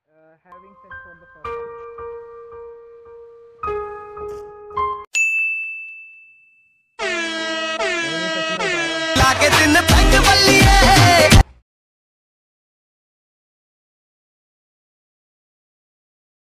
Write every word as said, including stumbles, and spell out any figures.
uh, having sex for the first time? लाके दिन peg बल्लिए